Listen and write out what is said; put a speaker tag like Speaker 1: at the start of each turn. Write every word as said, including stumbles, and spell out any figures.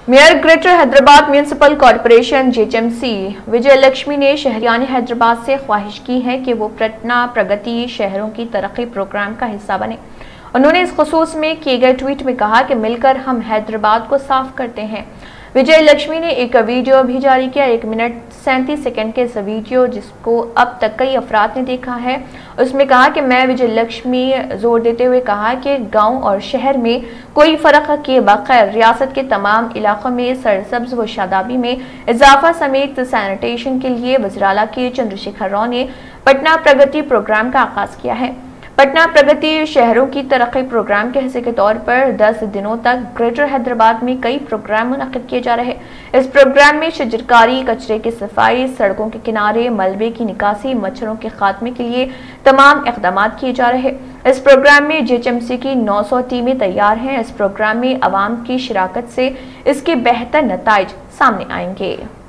Speaker 1: Mayor greater Hyderabad municipal corporation G H M C Vijay Lakshmi ने शहरियान हैदराबाद से ख्वाहिश की है कि वो पटना प्रगति शहरों की तरक्की प्रोग्राम का हिस्सा बने। उन्होंने इस खुसूस में किए गए ट्वीट में कहा कि मिलकर हम हैदराबाद को साफ करते हैं। विजय लक्ष्मी ने एक वीडियो भी जारी किया। एक मिनट सैंतीस सेकंड के इस वीडियो जिसको अब तक कई अफराद ने देखा है, उसमें कहा कि मैं विजय लक्ष्मी जोर देते हुए कहा कि गांव और शहर में कोई फर्क किए बगैर रियासत के तमाम इलाकों में सरसब्ज व शादाबी में इजाफा समेत सैनिटेशन के लिए वज़ीर-ए-आला के चंद्रशेखर राव ने पटना प्रगति प्रोग्राम का आगाज किया है। पटना प्रगति शहरों की तरक्की प्रोग्राम के हिस्से के तौर पर दस दिनों तक ग्रेटर हैदराबाद में कई प्रोग्राम मुनक्किद किए जा रहे हैं। इस प्रोग्राम में शजरकारी, कचरे की सफाई, सड़कों के किनारे मलबे की निकासी, मच्छरों के खात्मे के लिए तमाम इक़दाम किए जा रहे हैं। इस प्रोग्राम में जी एच एम सी की नौ सौ टीमें तैयार हैं। इस प्रोग्राम में अवाम की शिराकत से इसके बेहतर नताइज सामने आएंगे।